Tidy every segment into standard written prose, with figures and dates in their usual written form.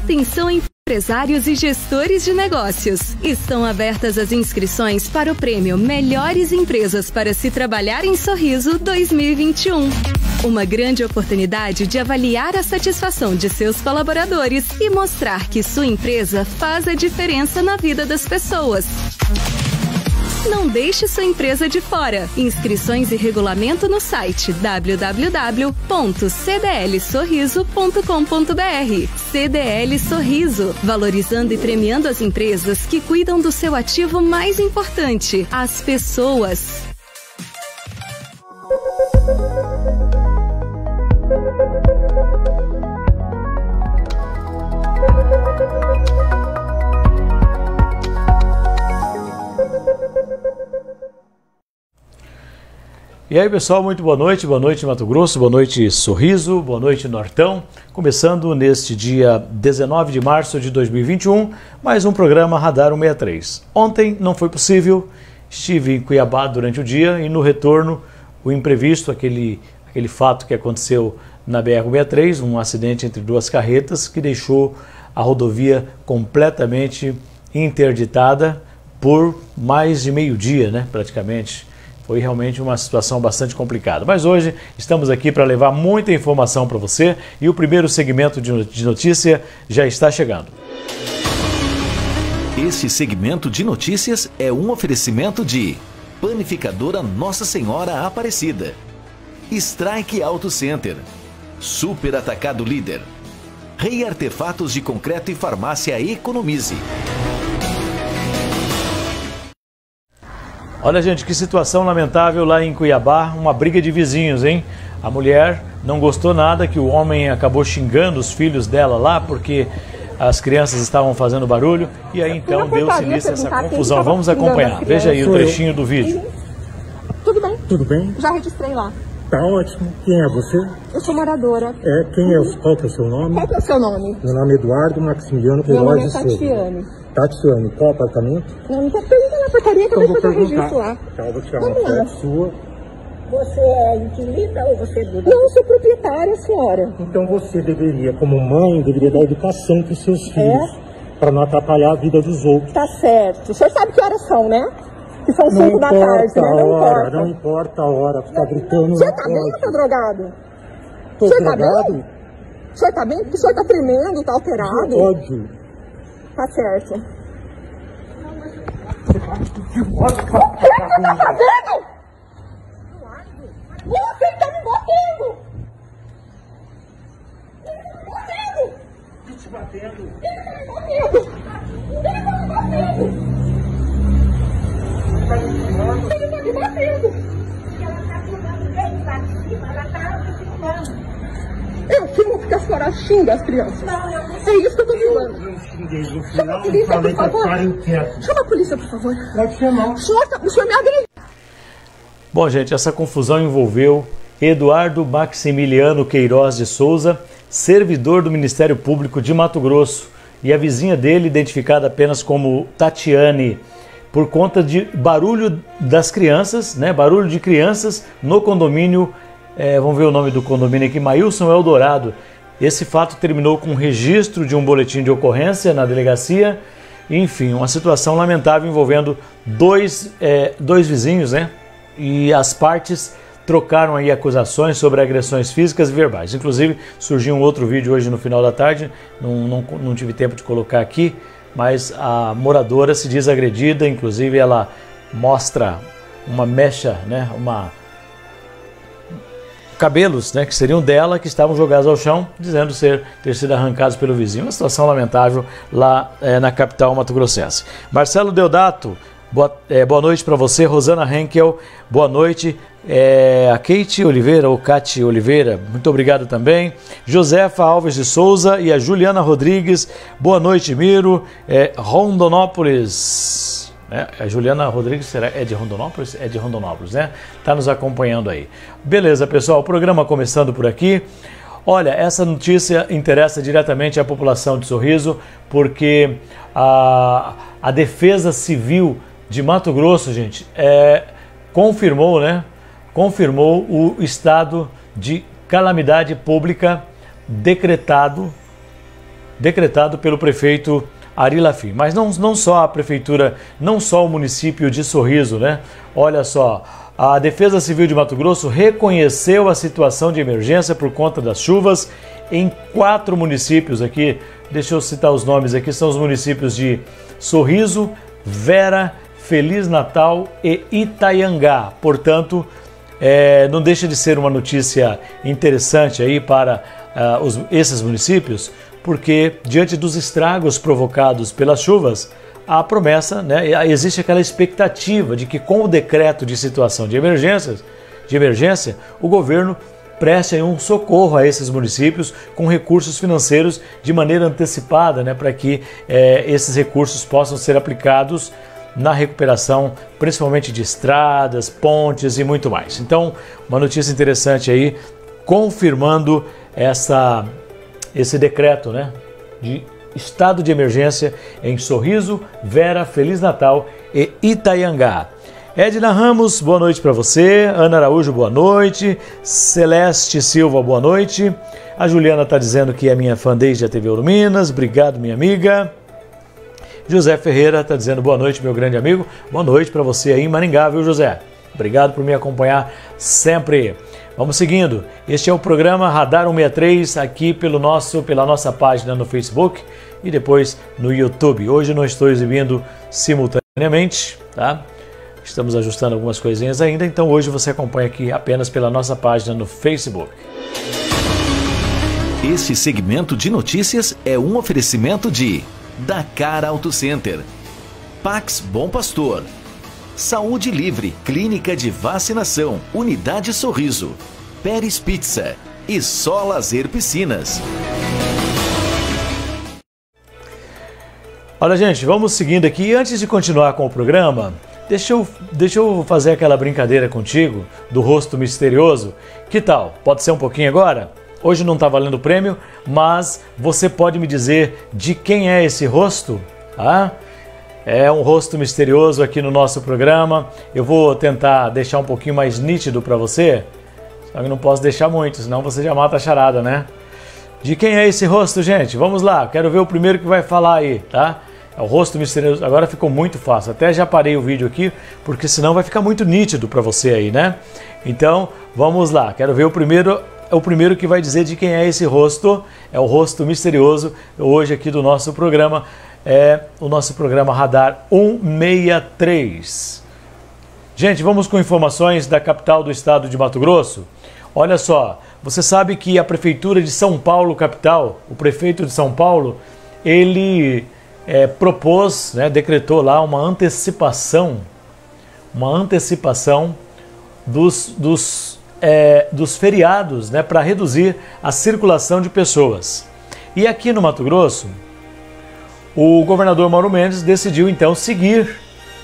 Atenção, empresários e gestores de negócios. Estão abertas as inscrições para o prêmio Melhores Empresas para se Trabalhar em Sorriso 2021. Uma grande oportunidade de avaliar a satisfação de seus colaboradores e mostrar que sua empresa faz a diferença na vida das pessoas. Não deixe sua empresa de fora. Inscrições e regulamento no site www.cdlsorriso.com.br. CDL Sorriso, valorizando e premiando as empresas que cuidam do seu ativo mais importante, as pessoas. E aí pessoal, muito boa noite Mato Grosso, boa noite Sorriso, boa noite Nortão. Começando neste dia 19 de março de 2021, mais um programa Radar 163. Ontem não foi possível, estive em Cuiabá durante o dia e no retorno o imprevisto, aquele fato que aconteceu na BR-163, um acidente entre duas carretas que deixou a rodovia completamente interditada por mais de meio-dia, né, praticamente. Foi realmente uma situação bastante complicada. Mas hoje estamos aqui para levar muita informação para você e o primeiro segmento de notícia já está chegando. Este segmento de notícias é um oferecimento de Panificadora Nossa Senhora Aparecida, Strike Auto Center, Super Atacado Líder, Rei Artefatos de Concreto e Farmácia Economize. Olha, gente, que situação lamentável lá em Cuiabá, uma briga de vizinhos, hein? A mulher não gostou nada que o homem acabou xingando os filhos dela lá porque as crianças estavam fazendo barulho e aí então deu-se início a essa confusão. Vamos acompanhar. Veja aí o trechinho do vídeo. Tudo bem? Tudo bem? Já registrei lá. Tá ótimo. Quem é você? Eu sou moradora. Qual que é o seu nome? Qual que é o seu nome? Meu nome é Eduardo Maximiliano Meu nome Queiroz é de Souza. Tatiane. Tatiane, qual apartamento? Não pergunta na portaria que eu vou fazer o registro lá. Tá, eu vou tirar uma foto sua. Você é inquilina ou você é dona? Não, eu sou proprietária, senhora. Então você deveria, como mãe, deveria dar educação para os seus filhos, para não atrapalhar a vida dos outros. Tá certo. O senhor sabe que horas são, né? Que são 5 da tarde, né? Não importa a hora, ficar gritando. O senhor tá bem ou tá drogado? Tô drogado? O senhor tá bem? Porque o senhor tá tremendo, tá alterado? Ódio. Tá certo. O que você tá fazendo? Você tá me batendo! Ele tá me batendo! Ele tá me batendo! Ele tá me batendo! Ele tá me batendo! Ele tá me batendo! Ela tá filmando bem pra cima, ela tá filmando. Eu filmo porque a senhora xinga as crianças. Não, é isso que eu tô filmando. Chama a polícia, por favor. Chama a polícia, por favor. Pode chamar. O senhor me agrediu. Bom, gente, essa confusão envolveu Eduardo Maximiliano Queiroz de Souza, servidor do Ministério Público de Mato Grosso, e a vizinha dele, identificada apenas como Tatiane, por conta de barulho das crianças, né? Barulho de crianças no condomínio, vamos ver o nome do condomínio aqui, Mailson Eldorado. Esse fato terminou com o registro de um boletim de ocorrência na delegacia. Enfim, uma situação lamentável envolvendo dois vizinhos, né? E as partes trocaram aí acusações sobre agressões físicas e verbais. Inclusive, surgiu um outro vídeo hoje no final da tarde, não tive tempo de colocar aqui, mas a moradora se diz agredida, inclusive ela mostra uma mecha, né? Cabelos, né, que seriam dela, que estavam jogados ao chão, dizendo ter sido arrancados pelo vizinho. Uma situação lamentável lá na capital mato-grossense. Marcelo Deodato, boa noite para você. Rosana Henkel, boa noite. A Kate Oliveira, ou Cate Oliveira, muito obrigado também. Josefa Alves de Souza e a Juliana Rodrigues, boa noite, Miro. Rondonópolis... A Juliana Rodrigues é de Rondonópolis? É de Rondonópolis, né? Está nos acompanhando aí. Beleza, pessoal, o programa começando por aqui. Olha, essa notícia interessa diretamente à população de Sorriso, porque a Defesa Civil de Mato Grosso, gente, confirmou, né? Confirmou o estado de calamidade pública decretado decretado pelo prefeito Ari Lafim. Mas não só a prefeitura, não só o município de Sorriso, né? Olha só, a Defesa Civil de Mato Grosso reconheceu a situação de emergência por conta das chuvas em 4 municípios aqui. Deixa eu citar os nomes aqui, são os municípios de Sorriso, Vera, Feliz Natal e Itaiangá. Portanto, não deixa de ser uma notícia interessante aí para esses municípios, porque diante dos estragos provocados pelas chuvas, a promessa, né, existe aquela expectativa de que com o decreto de situação de emergência, o governo preste aí um socorro a esses municípios com recursos financeiros de maneira antecipada, né, para que esses recursos possam ser aplicados na recuperação, principalmente de estradas, pontes e muito mais. Então, uma notícia interessante aí, confirmando esse decreto, né, de estado de emergência em Sorriso, Vera, Feliz Natal e Itaiangá. Edna Ramos, boa noite para você. Ana Araújo, boa noite. Celeste Silva, boa noite. A Juliana está dizendo que é minha fã desde a TV Ouro Minas. Obrigado, minha amiga. José Ferreira está dizendo boa noite, meu grande amigo. Boa noite para você aí em Maringá, viu, José? Obrigado por me acompanhar sempre. Vamos seguindo. Este é o programa Radar 163 aqui pela nossa página no Facebook e depois no YouTube. Hoje não estou exibindo simultaneamente, tá? Estamos ajustando algumas coisinhas ainda, então hoje você acompanha aqui apenas pela nossa página no Facebook. Este segmento de notícias é um oferecimento de Dakar Auto Center, Pax Bom Pastor, Saúde Livre, Clínica de Vacinação, Unidade Sorriso, Pérez Pizza e Só Lazer Piscinas. Olha, gente, vamos seguindo aqui. Antes de continuar com o programa, deixa eu fazer aquela brincadeira contigo do rosto misterioso. Que tal? Pode ser um pouquinho agora? Hoje não está valendo prêmio, mas você pode me dizer de quem é esse rosto? Ah? É um rosto misterioso aqui no nosso programa. Eu vou tentar deixar um pouquinho mais nítido para você. Só que não posso deixar muito, senão você já mata a charada, né? De quem é esse rosto, gente? Vamos lá, quero ver o primeiro que vai falar aí, tá? É o rosto misterioso. Agora ficou muito fácil. Até já parei o vídeo aqui, porque senão vai ficar muito nítido para você aí, né? Então, vamos lá. Quero ver o primeiro que vai dizer de quem é esse rosto. É o rosto misterioso hoje aqui do nosso programa. É o nosso programa Radar 163. Gente, vamos com informações da capital do estado de Mato Grosso. Olha só, você sabe que a Prefeitura de São Paulo, capital, o prefeito de São Paulo, ele propôs, né, decretou lá uma antecipação dos feriados, né, para reduzir a circulação de pessoas. E aqui no Mato Grosso, o governador Mauro Mendes decidiu então seguir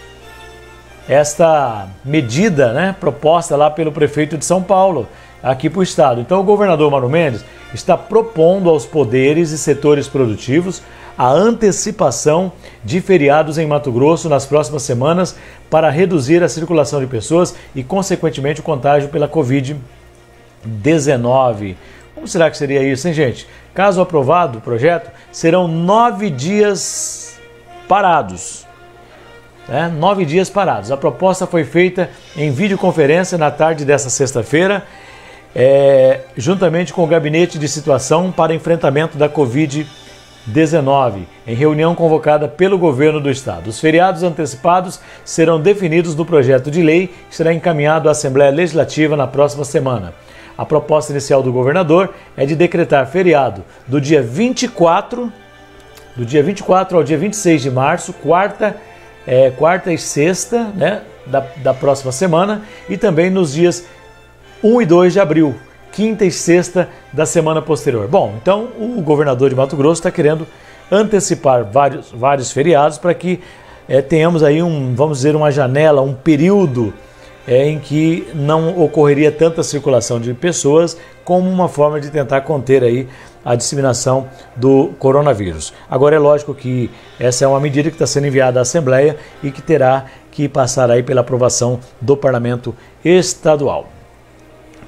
esta medida, né, proposta lá pelo prefeito de São Paulo, aqui para o estado. Então o governador Mauro Mendes está propondo aos poderes e setores produtivos a antecipação de feriados em Mato Grosso nas próximas semanas para reduzir a circulação de pessoas e, consequentemente, o contágio pela Covid-19. Como será que seria isso, hein, gente? Caso aprovado o projeto, serão 9 dias parados. 9 dias parados. A proposta foi feita em videoconferência na tarde desta sexta-feira, juntamente com o Gabinete de Situação para Enfrentamento da Covid-19, em reunião convocada pelo governo do estado. Os feriados antecipados serão definidos no projeto de lei que será encaminhado à Assembleia Legislativa na próxima semana. A proposta inicial do governador é de decretar feriado do dia 24 ao dia 26 de março, quarta e sexta, né, da próxima semana, e também nos dias 1 e 2 de abril, quinta e sexta da semana posterior. Bom, então o governador de Mato Grosso está querendo antecipar vários feriados para que tenhamos aí vamos dizer, uma janela, um período em que não ocorreria tanta circulação de pessoas, como uma forma de tentar conter aí a disseminação do coronavírus. Agora é lógico que essa é uma medida que está sendo enviada à Assembleia e que terá que passar aí pela aprovação do Parlamento Estadual.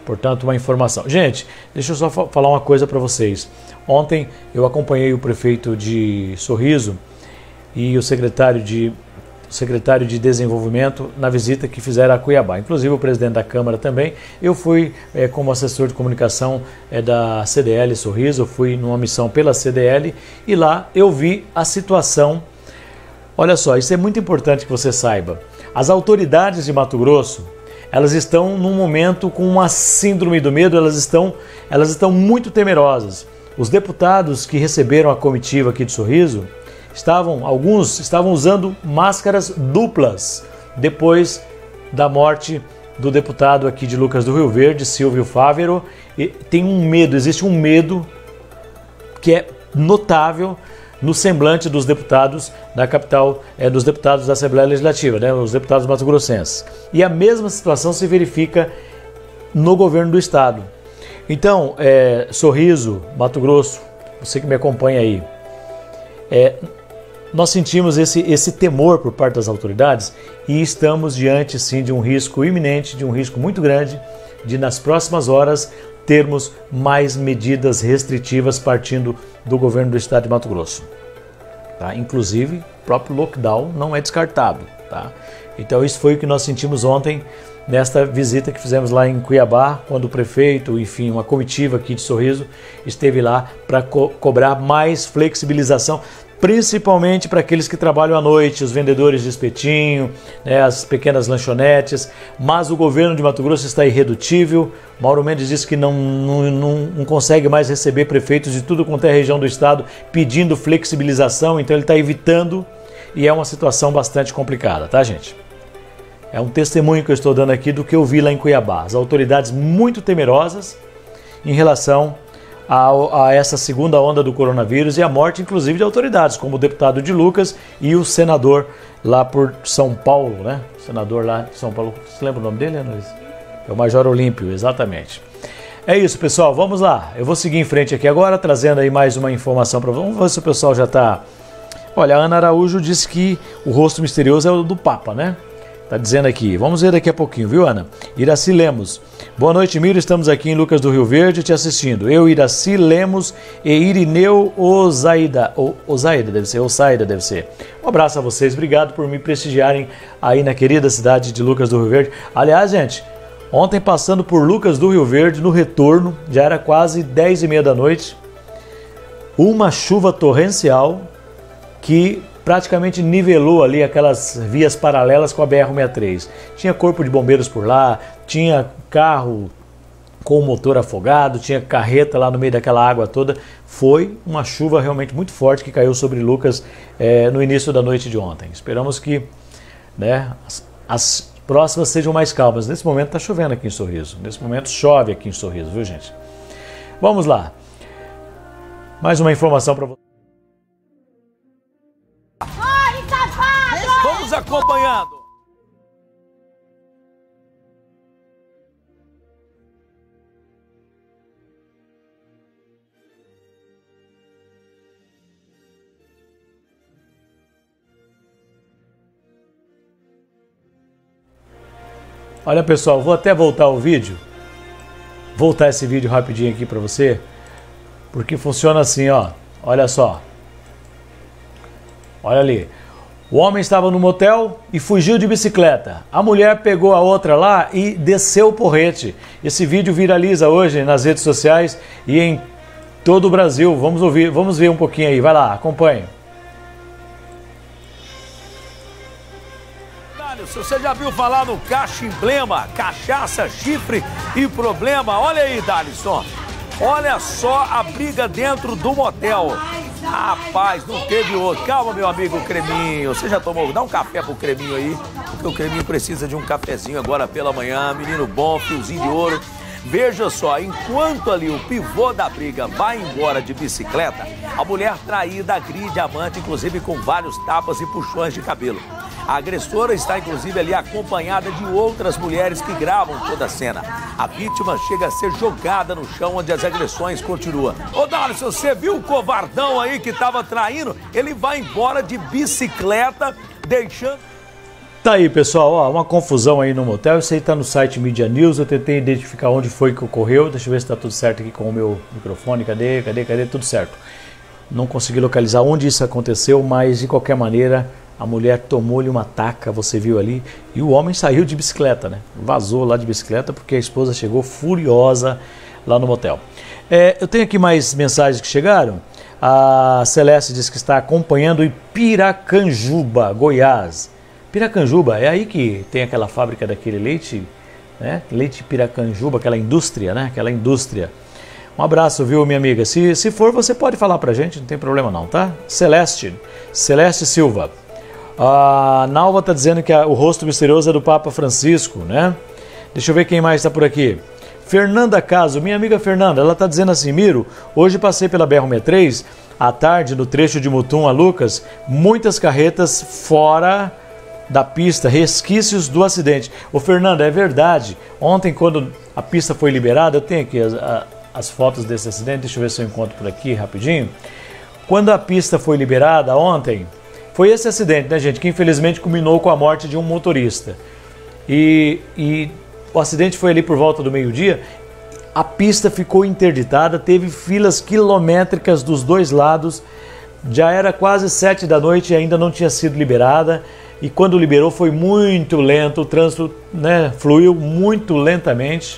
Portanto, uma informação. Gente, deixa eu só falar uma coisa para vocês. Ontem eu acompanhei o prefeito de Sorriso e o secretário de Desenvolvimento na visita que fizeram a Cuiabá. Inclusive o presidente da Câmara também. Eu fui como assessor de comunicação da CDL Sorriso, eu fui numa missão pela CDL e lá eu vi a situação. Olha só, isso é muito importante que você saiba. As autoridades de Mato Grosso, elas estão num momento com uma síndrome do medo, elas estão muito temerosas. Os deputados que receberam a comitiva aqui de Sorriso, alguns estavam usando máscaras duplas depois da morte do deputado aqui de Lucas do Rio Verde, Silvio Fávero. E tem um medo, existe um medo que é notável no semblante dos deputados da capital, dos deputados da Assembleia Legislativa, né, os deputados mato-grossenses. E a mesma situação se verifica no governo do estado. Então, Sorriso, Mato Grosso, você que me acompanha aí, nós sentimos esse temor por parte das autoridades e estamos diante, sim, de um risco iminente, de um risco muito grande, de nas próximas horas termos mais medidas restritivas partindo do governo do estado de Mato Grosso. Tá? Inclusive, o próprio lockdown não é descartado. Tá? Então isso foi o que nós sentimos ontem nesta visita que fizemos lá em Cuiabá, quando o prefeito, enfim, uma comitiva aqui de Sorriso esteve lá para cobrar mais flexibilização, principalmente para aqueles que trabalham à noite, os vendedores de espetinho, né, as pequenas lanchonetes, mas o governo de Mato Grosso está irredutível. Mauro Mendes disse que não consegue mais receber prefeitos de tudo quanto é região do estado pedindo flexibilização, então ele está evitando e é uma situação bastante complicada, tá, gente? É um testemunho que eu estou dando aqui do que eu vi lá em Cuiabá. As autoridades muito temerosas em relação a essa segunda onda do coronavírus e a morte, inclusive, de autoridades, como o deputado de Lucas e o senador lá por São Paulo, né? O senador lá de São Paulo, você lembra o nome dele, Ana Luiz? É o Major Olímpio, exatamente. É isso, pessoal, vamos lá. Eu vou seguir em frente aqui agora, trazendo aí mais uma informação para vocês. Vamos ver se o pessoal já está... Olha, a Ana Araújo disse que o rosto misterioso é o do Papa, né? Tá dizendo aqui, vamos ver daqui a pouquinho, viu, Ana? Iraci Lemos. Boa noite, Miro, estamos aqui em Lucas do Rio Verde te assistindo. Eu, Iraci Lemos e Irineu Osaida. Osaida deve ser. Um abraço a vocês, obrigado por me prestigiarem aí na querida cidade de Lucas do Rio Verde. Aliás, gente, ontem passando por Lucas do Rio Verde, no retorno, já era quase 10h30 da noite, uma chuva torrencial que praticamente nivelou ali aquelas vias paralelas com a BR-163. Tinha corpo de bombeiros por lá, tinha carro com o motor afogado, tinha carreta lá no meio daquela água toda. Foi uma chuva realmente muito forte que caiu sobre Lucas no início da noite de ontem. Esperamos que, né, as próximas sejam mais calmas. Nesse momento está chovendo aqui em Sorriso. Nesse momento chove aqui em Sorriso, viu, gente? Vamos lá. Mais uma informação para você. Vamos acompanhando. Olha, pessoal, vou até voltar o vídeo. Voltar esse vídeo rapidinho aqui para você, porque funciona assim, ó. Olha só. Olha ali. O homem estava no motel e fugiu de bicicleta. A mulher pegou a outra lá e desceu o porrete. Esse vídeo viraliza hoje nas redes sociais e em todo o Brasil. Vamos ver um pouquinho aí. Vai lá, acompanhe. Você já viu falar no caixa emblema, cachaça, chifre e problema? Olha aí, Dalisson. Olha só a briga dentro do motel. Rapaz, não teve outro. Calma, meu amigo Creminho. Você já tomou? Dá um café pro Creminho aí, porque o Creminho precisa de um cafezinho agora pela manhã. Menino bom, fiozinho de ouro. Veja só, enquanto ali o pivô da briga vai embora de bicicleta, a mulher traída agride a amante, inclusive com vários tapas e puxões de cabelo. A agressora está, inclusive, ali acompanhada de outras mulheres que gravam toda a cena. A vítima chega a ser jogada no chão, onde as agressões continuam. Ô, Dalisson, você viu o covardão aí que estava traindo? Ele vai embora de bicicleta, deixando... Tá aí, pessoal, ó, uma confusão aí no motel. Isso aí tá no site Media News. Eu tentei identificar onde foi que ocorreu. Deixa eu ver se tá tudo certo aqui com o meu microfone. Cadê? Tudo certo. Não consegui localizar onde isso aconteceu, mas de qualquer maneira a mulher tomou-lhe uma taca, você viu ali, e o homem saiu de bicicleta, né? Vazou lá de bicicleta porque a esposa chegou furiosa lá no motel. Eu tenho aqui mais mensagens que chegaram. A Celeste diz que está acompanhando em Piracanjuba, Goiás. Piracanjuba, é aí que tem aquela fábrica daquele leite, né? Leite Piracanjuba, aquela indústria, né? Aquela indústria. Um abraço, viu, minha amiga? Se for, você pode falar pra gente, não tem problema não, tá? Celeste Silva. A Nalva tá dizendo que o rosto misterioso é do Papa Francisco, né? Deixa eu ver quem mais tá por aqui. Fernanda Caso, minha amiga Fernanda, ela tá dizendo assim: Miro, hoje passei pela BR-63, à tarde, no trecho de Mutum a Lucas, muitas carretas fora da pista, resquícios do acidente. Ô Fernanda, é verdade, ontem quando a pista foi liberada, eu tenho aqui as fotos desse acidente, deixa eu ver se eu encontro por aqui rapidinho. Quando a pista foi liberada ontem, foi esse acidente, né, gente, que infelizmente culminou com a morte de um motorista. E o acidente foi ali por volta do meio-dia, a pista ficou interditada, teve filas quilométricas dos dois lados, já era quase 7 da noite e ainda não tinha sido liberada, e quando liberou foi muito lento, o trânsito, né, fluiu muito lentamente,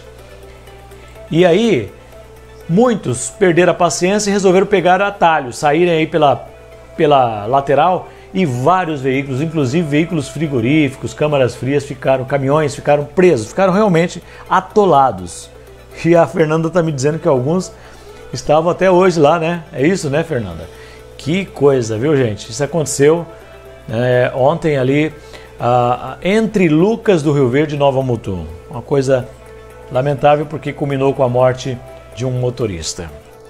e aí muitos perderam a paciência e resolveram pegar atalho, saírem aí pela lateral, e vários veículos, inclusive veículos frigoríficos, câmaras frias, caminhões ficaram presos, ficaram realmente atolados. E a Fernanda está me dizendo que alguns estavam até hoje lá, né? É isso, né, Fernanda? Que coisa, viu, gente? Isso aconteceu ontem ali, entre Lucas do Rio Verde e Nova Mutum. Uma coisa lamentável porque culminou com a morte de um motorista.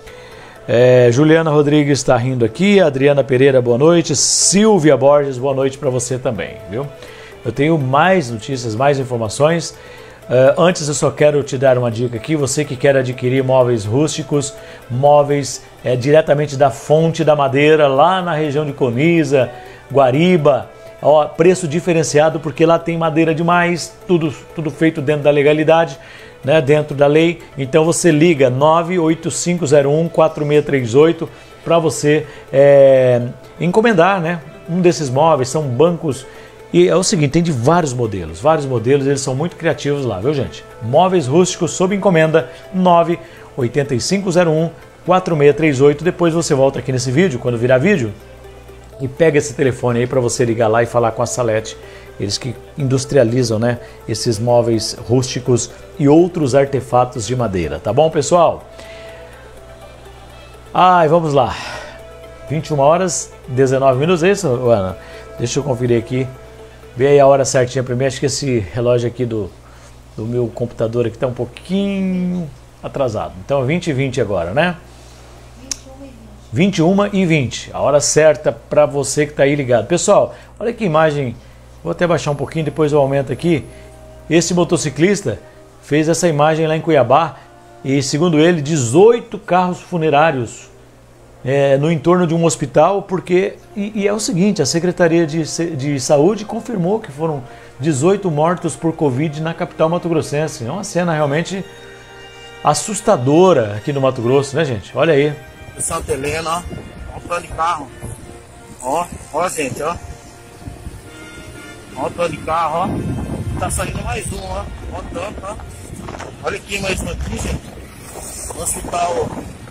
Juliana Rodrigues está rindo aqui, Adriana Pereira, boa noite, Silvia Borges, boa noite para você também, viu? Eu tenho mais notícias, mais informações. Antes eu só quero te dar uma dica aqui, você que quer adquirir móveis rústicos, móveis diretamente da fonte da madeira, lá na região de Coniza, Guariba, ó, preço diferenciado porque lá tem madeira demais, tudo feito dentro da legalidade, né, dentro da lei. Então você liga 98501-4638 para você encomendar, né, um desses móveis. São bancos, e é o seguinte, tem de vários modelos, eles são muito criativos lá, viu, gente? Móveis rústicos sob encomenda, 98501-4638. Depois você volta aqui nesse vídeo, quando virar vídeo, e pega esse telefone aí para você ligar lá e falar com a Salete, eles que industrializam, né, esses móveis rústicos e outros artefatos de madeira, tá bom, pessoal? Vamos lá, 21 horas 19 minutos, é isso, Ana? Deixa eu conferir aqui, vê aí a hora certinha para mim. Acho que esse relógio aqui do meu computador aqui tá um pouquinho atrasado, então 20h20 agora, né? 21h20, a hora certa para você que está aí ligado. Pessoal, olha que imagem, vou até baixar um pouquinho, depois eu aumento aqui. Esse motociclista fez essa imagem lá em Cuiabá e, segundo ele, 18 carros funerários no entorno de um hospital, porque, e é o seguinte, a Secretaria de Saúde confirmou que foram 18 mortos por Covid na capital mato-grossense. É uma cena realmente assustadora aqui no Mato Grosso, né, gente? Olha aí. Santa Helena, ó, o tanto de carro, ó, gente, ó, o tanto de carro, ó, tá saindo mais um, ó, o tanto, ó, olha aqui mais notícia, no hospital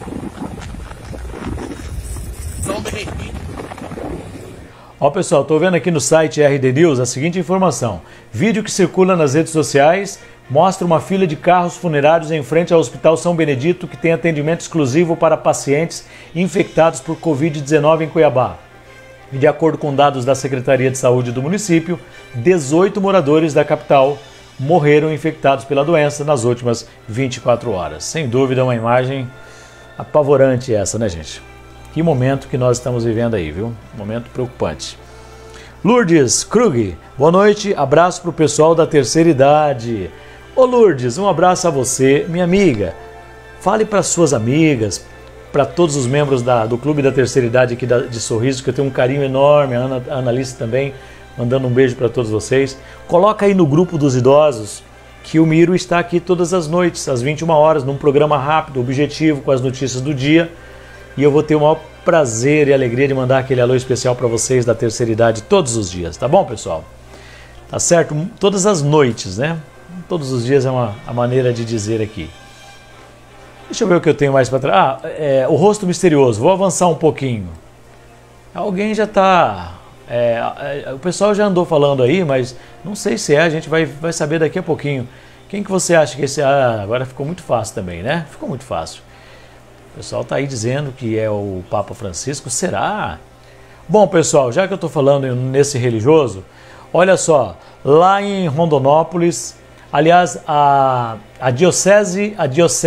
São Benedito. Ó, pessoal, tô vendo aqui no site RD News a seguinte informação: vídeo que circula nas redes sociais mostra uma fila de carros funerários em frente ao Hospital São Benedito, que tem atendimento exclusivo para pacientes infectados por Covid-19 em Cuiabá. E de acordo com dados da Secretaria de Saúde do município, 18 moradores da capital morreram infectados pela doença nas últimas 24 horas. Sem dúvida, uma imagem apavorante essa, né, gente? Que momento que nós estamos vivendo aí, viu? Momento preocupante. Lourdes Krug, boa noite, abraço para o pessoal da terceira idade. Ô Lourdes, um abraço a você, minha amiga. Fale para suas amigas, para todos os membros do Clube da Terceira Idade aqui de Sorriso, que eu tenho um carinho enorme, a Annalise também, mandando um beijo para todos vocês. Coloca aí no grupo dos idosos que o Miro está aqui todas as noites, às 21 horas, num programa rápido, objetivo, com as notícias do dia. E eu vou ter o maior prazer e alegria de mandar aquele alô especial para vocês da terceira idade todos os dias, tá bom, pessoal? Tá certo? Todas as noites, né? Todos os dias é a maneira de dizer aqui. Deixa eu ver o que eu tenho mais para trás. O rosto misterioso. Vou avançar um pouquinho. Alguém já está... o pessoal já andou falando aí, mas não sei se a gente vai saber daqui a pouquinho. Quem que você acha que esse... agora ficou muito fácil também, né? Ficou muito fácil. O pessoal está aí dizendo que é o Papa Francisco. Será? Bom, pessoal, já que eu estou falando nesse religioso, olha só, lá em Rondonópolis, aliás, a diocese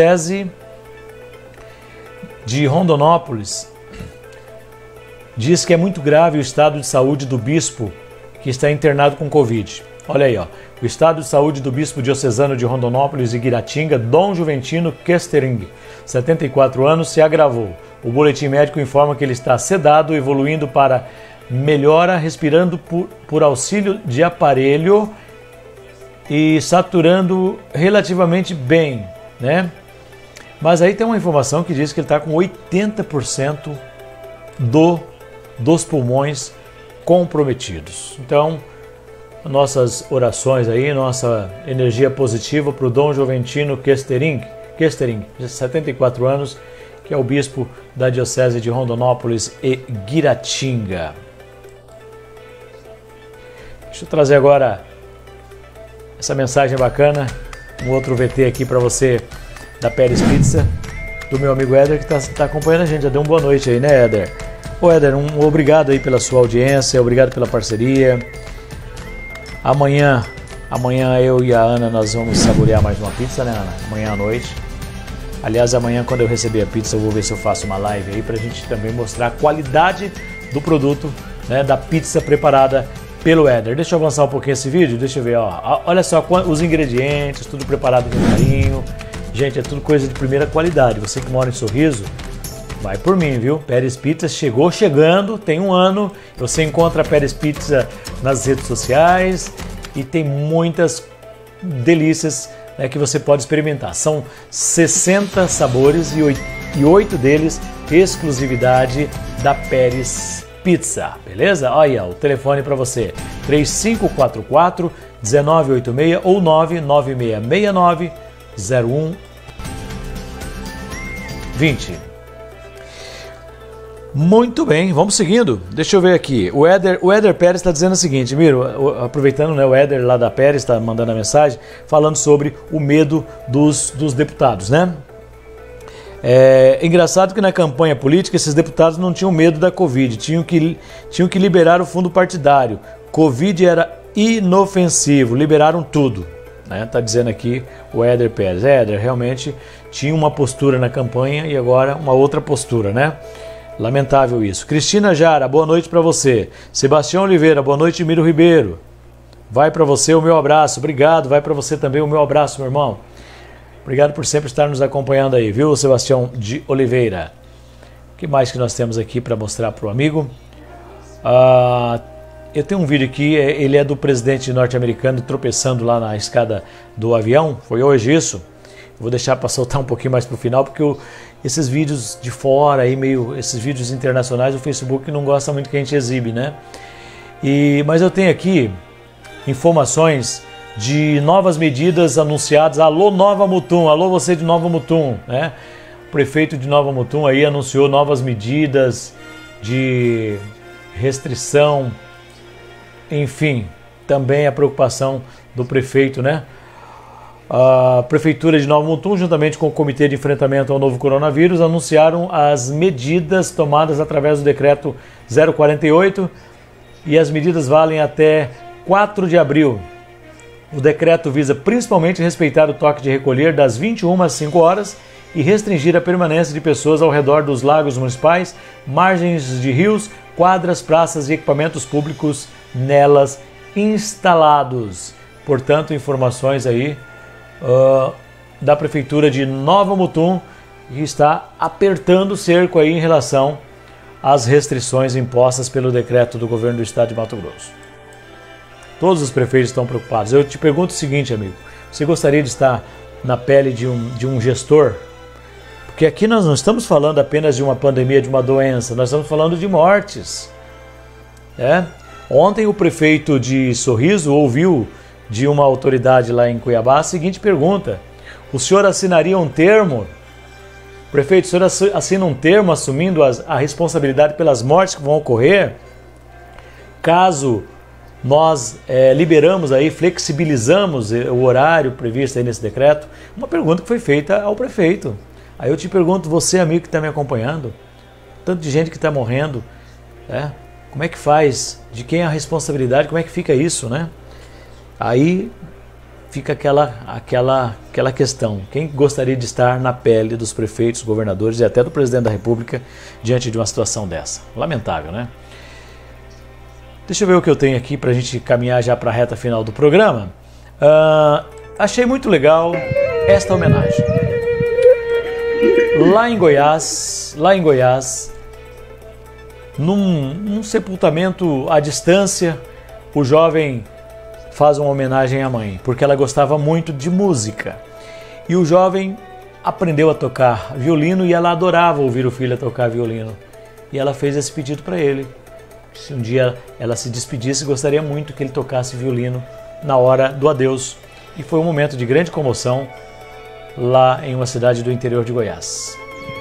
de Rondonópolis diz que é muito grave o estado de saúde do bispo que está internado com Covid. Olha aí, ó. O estado de saúde do bispo diocesano de Rondonópolis e Guiratinga, Dom Juventino Kestering, 74 anos, se agravou. O boletim médico informa que ele está sedado, evoluindo para melhora, respirando por auxílio de aparelho e saturando relativamente bem, né? Mas aí tem uma informação que diz que ele está com 80% dos pulmões comprometidos. Então, nossas orações aí, nossa energia positiva para o Dom Juventino Kestering, de 74 anos, que é o bispo da Diocese de Rondonópolis e Guiratinga. Deixa eu trazer agora essa mensagem bacana, um outro VT aqui para você da Pérez Pizza, do meu amigo Éder, que está acompanhando a gente. Já deu uma boa noite aí, né, Éder? Ô, Éder, obrigado aí pela sua audiência, obrigado pela parceria. Amanhã eu e a Ana, nós vamos saborear mais uma pizza, né, Ana? Amanhã à noite. Aliás, amanhã, quando eu receber a pizza, eu vou ver se eu faço uma live aí pra gente também mostrar a qualidade do produto, né, da pizza preparada pelo Éder. Deixa eu avançar um pouquinho esse vídeo, deixa eu ver, ó. Olha só os ingredientes, tudo preparado com carinho. Gente, é tudo coisa de primeira qualidade. Você que mora em Sorriso, vai por mim, viu? Pérez Pizza chegando, tem um ano. Você encontra a Pérez Pizza nas redes sociais e tem muitas delícias, né, que você pode experimentar. São 60 sabores e 8 deles exclusividade da Pérez Pizza, beleza? Olha aí, o telefone para você, 3544-1986 ou 99669-0120. Muito bem, vamos seguindo. Deixa eu ver aqui. O Éder Pérez está dizendo o seguinte, Miro, aproveitando, né, o Éder lá da Pérez está mandando a mensagem, falando sobre o medo dos deputados, né? É engraçado que na campanha política esses deputados não tinham medo da Covid, tinham que liberar o fundo partidário. Covid era inofensivo, liberaram tudo, né? Tá dizendo aqui o Éder Pérez. Éder realmente tinha uma postura na campanha e agora uma outra postura, né? Lamentável isso. Cristina Jara, boa noite para você. Sebastião Oliveira, boa noite, Miro Ribeiro. Vai para você o meu abraço. Obrigado, vai para você também o meu abraço, meu irmão. Obrigado por sempre estar nos acompanhando aí, viu, Sebastião de Oliveira. O que mais que nós temos aqui para mostrar para o amigo? Eu tenho um vídeo aqui, ele é do presidente norte-americano tropeçando lá na escada do avião. Foi hoje isso. Vou deixar para soltar um pouquinho mais para o final, porque esses vídeos de fora, aí esses vídeos internacionais, o Facebook não gosta muito que a gente exibe, né? Mas eu tenho aqui informações de novas medidas anunciadas. Alô, Nova Mutum, alô você de Nova Mutum, né? O prefeito de Nova Mutum aí anunciou novas medidas de restrição, enfim, também a preocupação do prefeito, né? A Prefeitura de Nova Mutum, juntamente com o Comitê de Enfrentamento ao Novo Coronavírus, anunciaram as medidas tomadas através do Decreto 048 e as medidas valem até 4 de abril. O decreto visa principalmente respeitar o toque de recolher das 21 às 5 horas e restringir a permanência de pessoas ao redor dos lagos municipais, margens de rios, quadras, praças e equipamentos públicos nelas instalados. Portanto, informações aí da Prefeitura de Nova Mutum, que está apertando o cerco aí em relação às restrições impostas pelo decreto do governo do estado de Mato Grosso. Todos os prefeitos estão preocupados. Eu te pergunto o seguinte, amigo. Você gostaria de estar na pele de um gestor? Porque aqui nós não estamos falando apenas de uma pandemia, de uma doença. Nós estamos falando de mortes. Ontem o prefeito de Sorriso ouviu de uma autoridade lá em Cuiabá a seguinte pergunta: o senhor assinaria um termo? Prefeito, o senhor assina um termo assumindo a responsabilidade pelas mortes que vão ocorrer caso nós liberamos aí, flexibilizamos o horário previsto aí nesse decreto? Uma pergunta que foi feita ao prefeito. Aí eu te pergunto, você amigo que está me acompanhando, tanto de gente que está morrendo, como é que faz? De quem é a responsabilidade? Como é que fica isso, né? Aí fica aquela questão. Quem gostaria de estar na pele dos prefeitos, governadores e até do presidente da República diante de uma situação dessa? Lamentável, né? Deixa eu ver o que eu tenho aqui para a gente caminhar já para a reta final do programa. Achei muito legal esta homenagem. Lá em Goiás, num sepultamento à distância, o jovem faz uma homenagem à mãe, porque ela gostava muito de música. E o jovem aprendeu a tocar violino e ela adorava ouvir o filho a tocar violino. E ela fez esse pedido para ele. Se um dia ela se despedisse, gostaria muito que ele tocasse violino na hora do adeus. E foi um momento de grande comoção lá em uma cidade do interior de Goiás.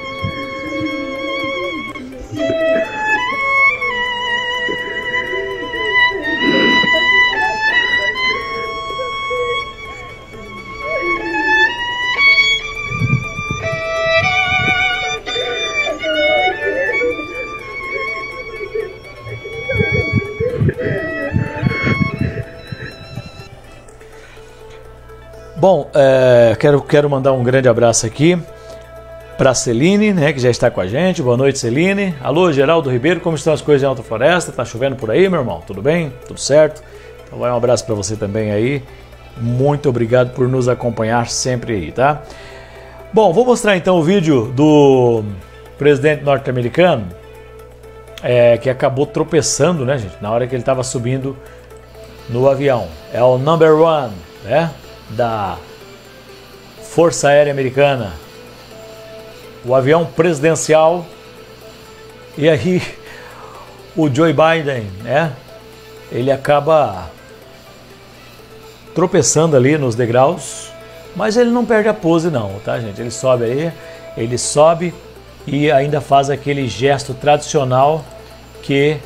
Bom, quero mandar um grande abraço aqui para a Celine, né, que já está com a gente. Boa noite, Celine. Alô, Geraldo Ribeiro, como estão as coisas em Alta Floresta? Tá chovendo por aí, meu irmão? Tudo bem? Tudo certo? Então vai um abraço para você também aí. Muito obrigado por nos acompanhar sempre aí, tá? Bom, vou mostrar então o vídeo do presidente norte-americano que acabou tropeçando, né, gente, na hora que ele estava subindo no avião. É o number one, né, da Força Aérea Americana, o avião presidencial. E aí o Joe Biden, né, ele acaba tropeçando ali nos degraus, mas ele não perde a pose não, tá, gente? Ele sobe aí, ele sobe e ainda faz aquele gesto tradicional que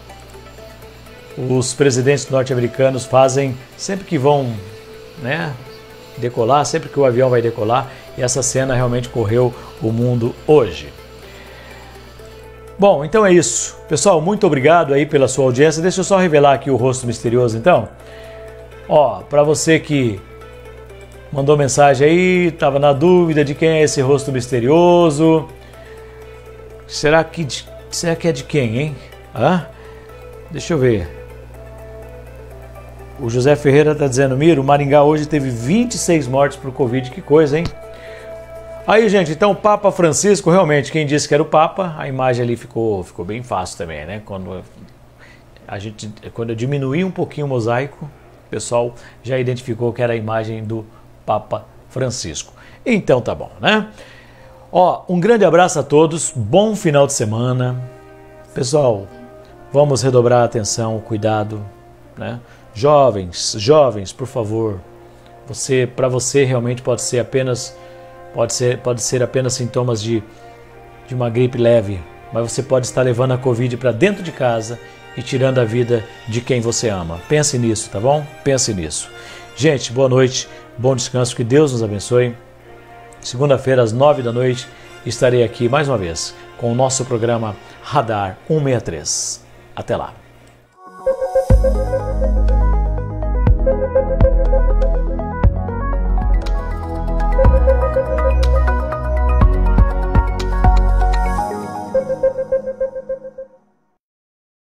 os presidentes norte-americanos fazem sempre que vão, né, decolar, sempre que o avião vai decolar. E essa cena realmente correu o mundo hoje. Bom, então é isso. Pessoal, muito obrigado aí pela sua audiência. Deixa eu só revelar aqui o rosto misterioso então. Ó, para você que mandou mensagem aí, tava na dúvida de quem é esse rosto misterioso. Será que é de quem, hein? Deixa eu ver. O José Ferreira está dizendo, Miro, Maringá hoje teve 26 mortes por Covid. Que coisa, hein? Aí, gente, então o Papa Francisco, realmente, quem disse que era o Papa, a imagem ali ficou bem fácil também, né? Quando eu diminuí um pouquinho o mosaico, o pessoal já identificou que era a imagem do Papa Francisco. Então tá bom, né? Ó, um grande abraço a todos, bom final de semana. Pessoal, vamos redobrar a atenção, o cuidado, né? Jovens, por favor, para você realmente pode ser apenas sintomas de uma gripe leve, mas você pode estar levando a Covid para dentro de casa e tirando a vida de quem você ama. Pense nisso, tá bom? Pense nisso. Gente, boa noite, bom descanso, que Deus nos abençoe. Segunda-feira, às 9 da noite, estarei aqui mais uma vez com o nosso programa Radar 163. Até lá.